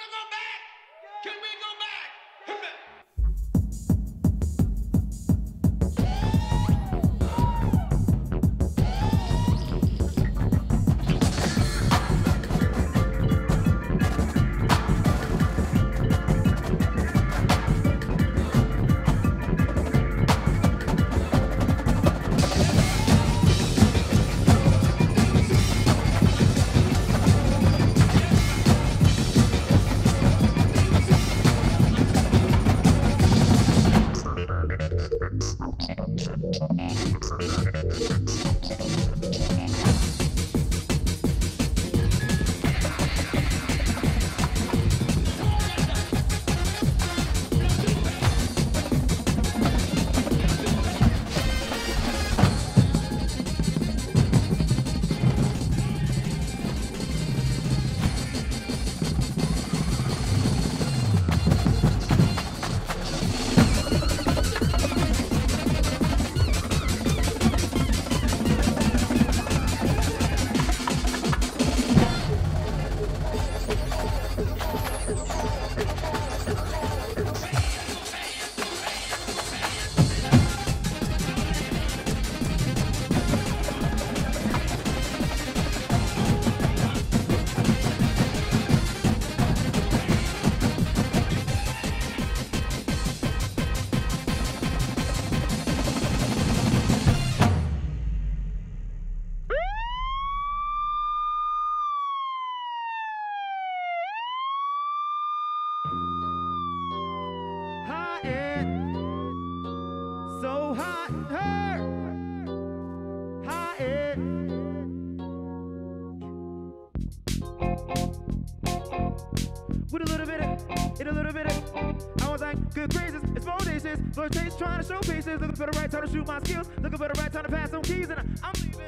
go back? Can we go back? So hot, her, hot it. With a little bit of, a little bit of. I was like, good gracious, it's 4 days, flirtations, trying to show pieces. Looking for the right time to shoot my skills, looking for the right time to pass some keys, and I'm